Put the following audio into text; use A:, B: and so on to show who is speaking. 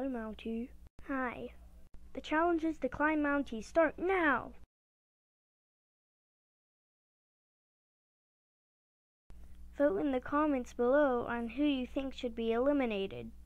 A: Hi, Mountie. Hi. The challenges to climb Mountie start now! Vote in the comments below on who you think should be eliminated.